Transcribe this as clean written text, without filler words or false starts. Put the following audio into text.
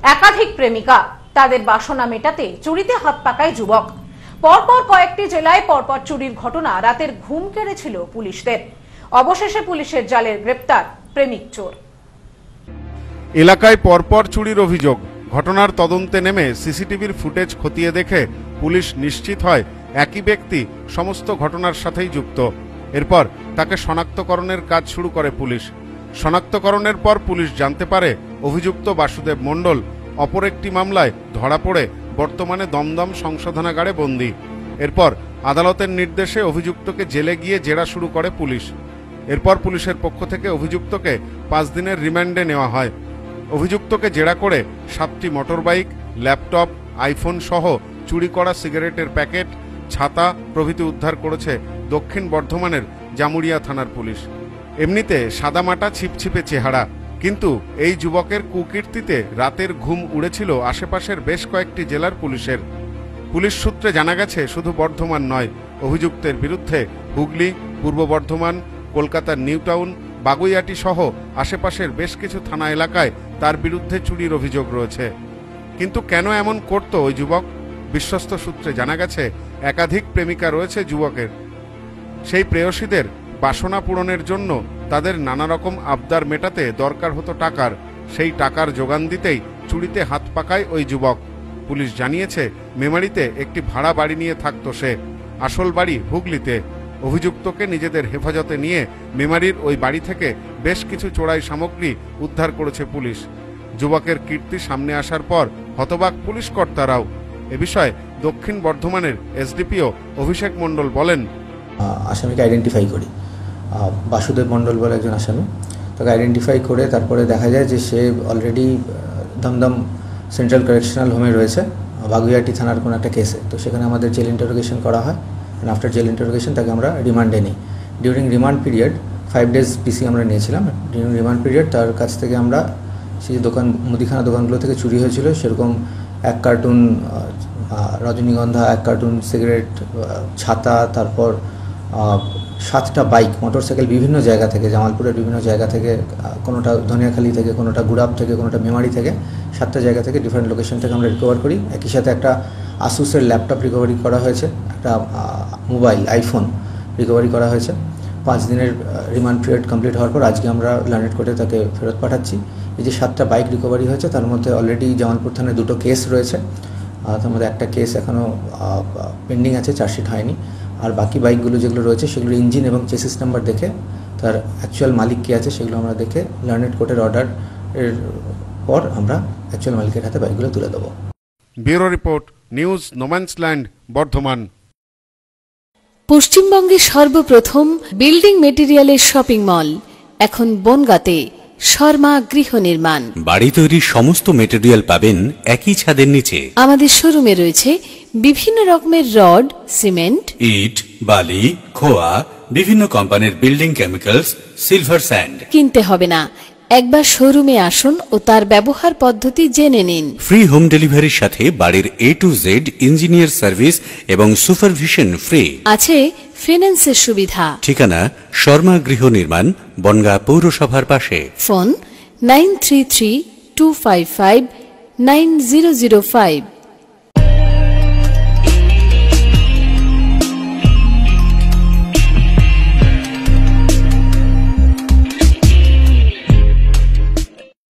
একাধিক প্রেমিকা, তাদের বাসনা মেটাতে চুরিতে হাত পাকায় যুবক। পরপর কয়েকটি জেলায় পরপর চুরির ঘটনা রাতের ঘুম কেড়েছিল পুলিশদের। অবশেষে পুলিশের জালে গ্রেপ্তার প্রেমিক চোর। এলাকায় পরপর চুরির অভিযোগ। ঘটনার তদন্তে নেমে সিসিটিভির ফুটেজ খতিয়ে দেখে পুলিশ নিশ্চিত হয় একই ব্যক্তি সমস্ত ঘটনার সাথেই যুক্ত। এরপর তাকে শনাক্তকরণের কাজ শুরু করে পুলিশ। শনাক্তকরণের পর পুলিশ জানতে পারে অভিযুক্ত বাসুদেব মণ্ডল অপর একটি মামলায় ধরা পড়ে বর্তমানে দমদম সংশোধনাগারে বন্দী। এরপর আদালতের নির্দেশে অভিযুক্তকে জেলে গিয়ে জেরা শুরু করে পুলিশ। এরপর পুলিশের পক্ষ থেকে অভিযুক্তকে 5 দিনের রিমান্ডে নেওয়া হয়। অভিযুক্তকে জেরা করে 7টি মোটরবাইক, ল্যাপটপ, আইফোন সহ চুরি করা সিগারেটের প্যাকেট, ছাতা প্রভৃতি উদ্ধার করেছে দক্ষিণ বর্ধমানের জামুরিয়া থানার পুলিশ। এমনিতে সাদামাটা ছিপছিপে চেহারা, কিন্তু এই যুবকের কুকীর্তিতে রাতের ঘুম উড়েছিল আশেপাশের বেশ কয়েকটি জেলার পুলিশের। পুলিশ সূত্রে জানা গেছে শুধু বর্ধমান নয়, অভিযুক্তের বিরুদ্ধে হুগলি, পূর্ব বর্ধমান, কলকাতার নিউ টাউন, বাগুইআটি সহ আশেপাশের বেশ কিছু থানা এলাকায় তার বিরুদ্ধে চুরির অভিযোগ রয়েছে। কিন্তু কেন এমন করত ওই যুবক? বিশ্বস্ত সূত্রে জানা গেছে একাধিক প্রেমিকা রয়েছে যুবকের। সেই প্রেয়সীদের বাসনা পূরণের জন্য তাদের নানা রকম আবদার মেটাতে দরকার হতো টাকার। সেই টাকার যোগান দিতেই চুরিতে হাত পাকায় ওই যুবক। পুলিশ জানিয়েছে মেমারিতে একটি ভাড়া বাড়ি নিয়ে থাকতো সে, আসল বাড়ি হুগলিতে। অভিযুক্তকে নিজেদের হেফাজতে নিয়ে মেমারির ওই বাড়ি থেকে বেশ কিছু চোরাই সামগ্রী উদ্ধার করেছে পুলিশ। যুবকের কীর্তি সামনে আসার পর হতবাক পুলিশ কর্তারাও। এ বিষয়ে দক্ষিণ বর্ধমানের এসডিপিও অভিষেক মণ্ডল বলেন, আসামিকে আইডেন্টিফাই করি, বাসুদেব মণ্ডল বলে একজন আসামি। তাকে আইডেন্টিফাই করে তারপরে দেখা যায় যে সে অলরেডি দমদম সেন্ট্রাল কারেকশনাল হোমে রয়েছে বাগুইআটি থানার কোনো একটা কেসে। তো সেখানে আমাদের জেল ইন্টারোগেশন করা হয়। অ্যান্ড আফটার জেল ইন্টারোগেশন তাকে আমরা রিমান্ডে নিই। During remand period 5 days PC আমরা নিয়েছিলাম। ডিউরিং রিমান্ড পিরিয়ড তার কাছ থেকে আমরা সেই দোকান, মুদিখানা দোকানগুলো থেকে চুরি হয়েছিল সেরকম 1 কার্টুন রজনীগন্ধা, 1 কার্টুন সিগারেট, ছাতা, তারপর 7টা বাইক, মোটরসাইকেল বিভিন্ন জায়গা থেকে, জামালপুরের বিভিন্ন জায়গা থেকে, কোনোটা ধনিয়াখালী থেকে, কোনোটা গুড়াব থেকে, কোনোটা মেমারি থেকে, 7টা জায়গা থেকে ডিফারেন্ট লোকেশন থেকে আমরা রিকভার করি। একই সাথে একটা আসুসের ল্যাপটপ রিকভারি করা হয়েছে, একটা মোবাইল আইফোন রিকভারি করা হয়েছে। 5 দিনের রিমান্ড পিরিয়ড কমপ্লিট হওয়ার পর আজকে আমরা লার্নেট কোর্টে তাকে ফেরত পাঠাচ্ছি। এই যে 7টা বাইক রিকভারি হয়েছে তার মধ্যে অলরেডি জামালপুর থানায় 2টো কেস রয়েছে, তার মধ্যে একটা কেস এখনও পেন্ডিং আছে, চার্জশিট হয়নি। আর বাকি বাইকগুলো যেগুলো রয়েছে সেগুলো ইঞ্জিন এবং চেসিস নাম্বার দেখে তার অ্যাকচুয়াল মালিক কে আছে সেগুলো আমরা দেখে লার্নেট কোর্টের অর্ডারের পর আমরা অ্যাকচুয়াল মালিকের হাতে বাইকগুলো তুলে দেবো। Bureau report, news no man's land, Bardhaman. পশ্চিমবঙ্গের সর্বপ্রথম বিল্ডিং মেটেরিয়ালের শপিং মল এখন বনগাঁতে। শর্মা গৃহ নির্মাণ, বাড়ি তৈরির সমস্ত মেটেরিয়াল পাবেন একই ছাদের নিচে। আমাদের শোরুমে রয়েছে বিভিন্ন রকমের রড, সিমেন্ট, ইট, বালি, খোয়া, বিভিন্ন কোম্পানির বিল্ডিং কেমিক্যালস, সিলভার স্যান্ড। কিনতে হবে না, একবার শোরুমে আসুন ও তার ব্যবহার পদ্ধতি জেনে নিন। ফ্রি হোম ডেলিভারির সাথে বাড়ির A to Z engineer service এবং সুপারভিশন ফ্রি। আছে ফিন্যান্সের সুবিধা। ঠিকানা শর্মা গৃহ নির্মাণ, বনগাঁ পৌরসভার পাশে। ফোন 9332559005।